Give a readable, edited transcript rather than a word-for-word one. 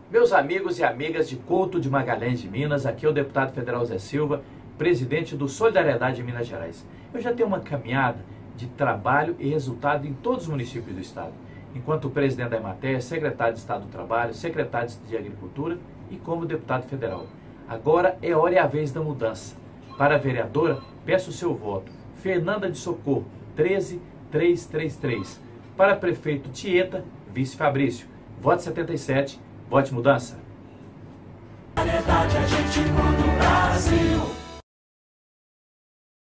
Meus amigos e amigas de Couto de Magalhães de Minas, aqui é o deputado federal Zé Silva, presidente do Solidariedade de Minas Gerais. Eu já tenho uma caminhada de trabalho e resultado em todos os municípios do estado, enquanto presidente da Emater, secretário de Estado do Trabalho, secretário de Agricultura e como deputado federal. Agora é hora e a vez da mudança. Para a vereadora, peço o seu voto. Fernanda de Socorro, 13333. Para prefeito Tieta, vice Fabrício. Voto 77. Vote mudança. A gente muda o Brasil.